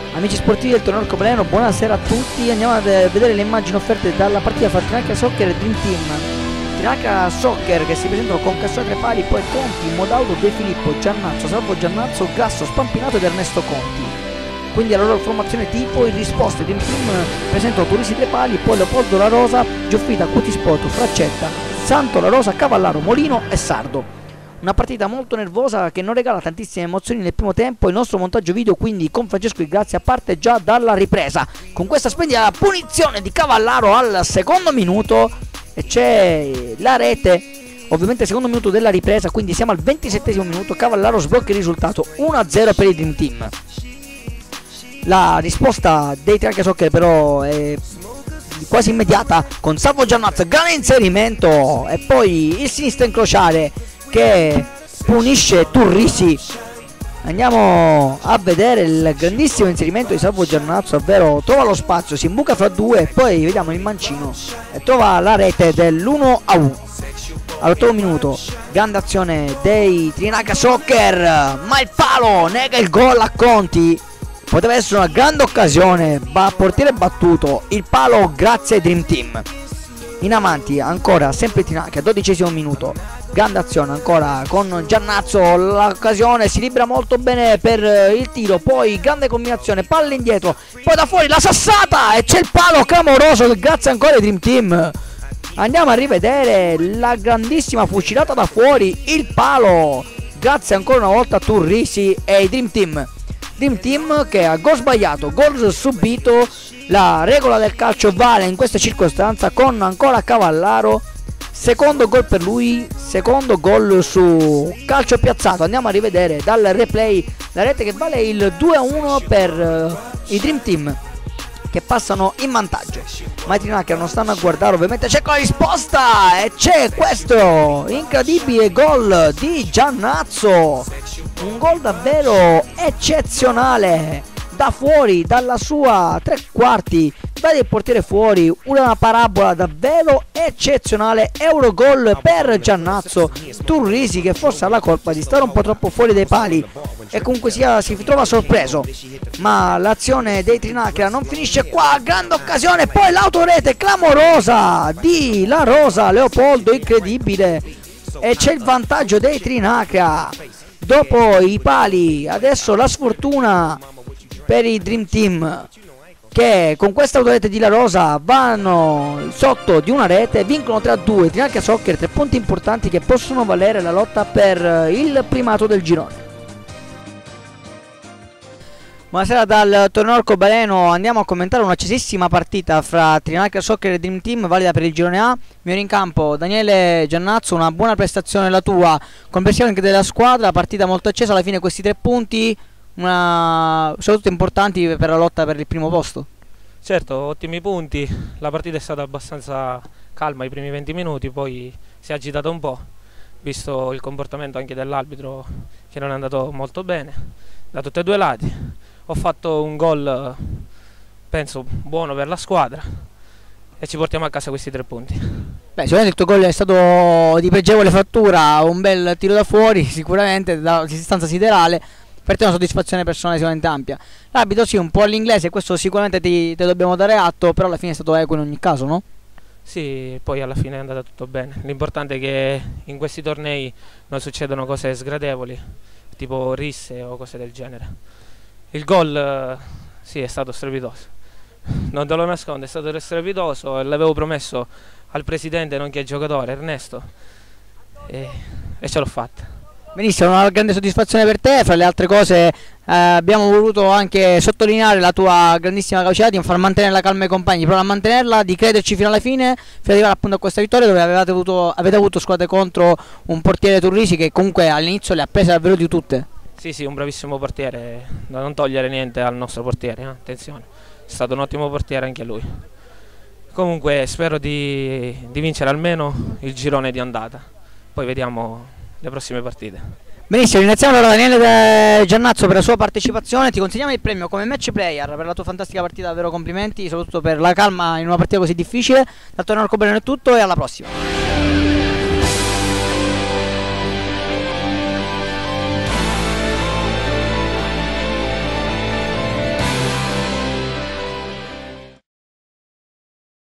Amici sportivi del torneo Arcobaleno, buonasera a tutti. Andiamo a vedere le immagini offerte dalla partita fra Trinacria Soccer e Dream Team. Trinacria Soccer che si presentano con Cassone Tre Pali, poi Conti, Modauto, De Filippo, Giannazzo, Salvo Giannazzo, Grasso, Spampinato ed Ernesto Conti. Quindi la loro formazione tipo. In risposta Dream Team presentano Turisi Tre Pali, poi Leopoldo La Rosa, Gioffrida, Cutisport, Fraccetta, Santo La Rosa, Cavallaro, Molino e Sardo. Una partita molto nervosa che non regala tantissime emozioni nel primo tempo. Il nostro montaggio video quindi con Francesco Grazia parte già dalla ripresa con questa splendida punizione di Cavallaro al secondo minuto e c'è la rete, ovviamente secondo minuto della ripresa, quindi siamo al 27esimo minuto. Cavallaro sblocca il risultato 1-0 per il Dream Team. La risposta dei Trinacria Soccer però è quasi immediata con Salvo Giannazzo, grande inserimento e poi il sinistro incrociare che punisce Turrisi. Andiamo a vedere il grandissimo inserimento di Salvo Giannazzo, ovvero trova lo spazio, si imbuca fra due e poi vediamo il mancino e trova la rete dell'1-1 all'8 minuto. Grande azione dei Trinacria Soccer, ma il palo nega il gol a Conti. Poteva essere una grande occasione, portiere battuto, il palo grazie ai Dream Team. In avanti ancora sempre Trinacria, 12esimo minuto, grande azione ancora con Giannazzo, l'occasione, si libera molto bene per il tiro, poi grande combinazione, palla indietro, poi da fuori la sassata e c'è il palo clamoroso grazie ancora ai Dream Team. Andiamo a rivedere la grandissima fucilata da fuori, il palo grazie ancora una volta a Turrisi e ai Dream Team. Dream Team che ha gol sbagliato, gol subito. La regola del calcio vale in questa circostanza con ancora Cavallaro, secondo gol per lui, secondo gol su calcio piazzato. Andiamo a rivedere dal replay la rete che vale il 2-1 per i Dream Team che passano in vantaggio. Ma i Trinacria non stanno a guardare, ovviamente c'è la risposta e c'è questo incredibile gol di Giannazzo, un gol davvero eccezionale da fuori, dalla sua tre quarti, vede il portiere fuori, una parabola davvero eccezionale, Eurogol per Giannazzo. Turrisi che forse ha la colpa di stare un po' troppo fuori dai pali e comunque sia si trova sorpreso, ma l'azione dei Trinacria non finisce qua, grande occasione, poi l'autorete clamorosa di La Rosa, Leopoldo, incredibile, e c'è il vantaggio dei Trinacria dopo i pali. Adesso la sfortuna per i Dream Team che con questa autorete di La Rosa vanno sotto di una rete, vincono 3-2. Trinacria Soccer, 3 punti importanti che possono valere la lotta per il primato del girone. Buonasera dal torneo Arcobaleno, andiamo a commentare un'accesissima partita fra Trinacria Soccer e Dream Team valida per il girone A. Migliore in campo Daniele Giannazzo, una buona prestazione la tua, complessivamente della squadra, partita molto accesa, alla fine questi 3 punti soprattutto importanti per la lotta per il primo posto. Certo, ottimi punti, la partita è stata abbastanza calma i primi 20 minuti, poi si è agitata un po', visto il comportamento anche dell'arbitro che non è andato molto bene da tutti e due i lati. Ho fatto un gol, penso, buono per la squadra e ci portiamo a casa questi 3 punti. Beh, sicuramente il tuo gol è stato di pregevole fattura, un bel tiro da fuori, sicuramente da distanza siderale. Per te è una soddisfazione personale sicuramente ampia. L'arbitro sì, un po' all'inglese, questo sicuramente te dobbiamo dare atto, però alla fine è stato equo in ogni caso, no? Sì, poi alla fine è andato tutto bene. L'importante è che in questi tornei non succedono cose sgradevoli, tipo risse o cose del genere. Il gol sì, è stato strepitoso, non te lo nascondo, è stato strepitoso e l'avevo promesso al presidente nonché al giocatore Ernesto e ce l'ho fatta. Benissimo, una grande soddisfazione per te. Fra le altre cose abbiamo voluto anche sottolineare la tua grandissima capacità di far mantenere la calma ai compagni, però a mantenerla, di crederci fino alla fine, fino ad arrivare appunto a questa vittoria dove avete avuto squadre contro un portiere Turrisi che comunque all'inizio le ha prese davvero di tutte. Sì, un bravissimo portiere, da non togliere niente al nostro portiere, attenzione, è stato un ottimo portiere anche lui. Comunque spero di vincere almeno il girone di andata, poi vediamo le prossime partite. Benissimo, ringraziamo allora Daniele Giannazzo per la sua partecipazione, ti consegniamo il premio come match player per la tua fantastica partita, davvero complimenti, soprattutto per la calma in una partita così difficile. Dal torneo Arcobaleno è tutto e alla prossima.